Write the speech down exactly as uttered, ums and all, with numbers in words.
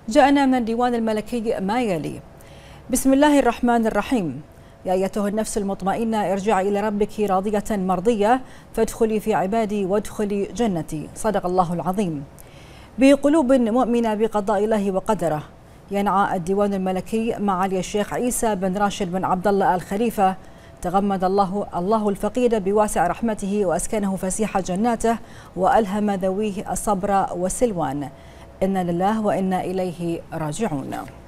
جاءنا من الديوان الملكي ما يلي. بسم الله الرحمن الرحيم. يا أيتها النفس المطمئنة ارجعي إلى ربك راضية مرضية فادخلي في عبادي وادخلي جنتي. صدق الله العظيم. بقلوب مؤمنة بقضاء الله وقدره ينعى الديوان الملكي معالي الشيخ عيسى بن راشد بن عبد الله آل خليفة، تغمد الله الله الفقيد بواسع رحمته وأسكنه فسيح جناته وألهم ذويه الصبر والسلوان. إنا لله وإنا إليه راجعون.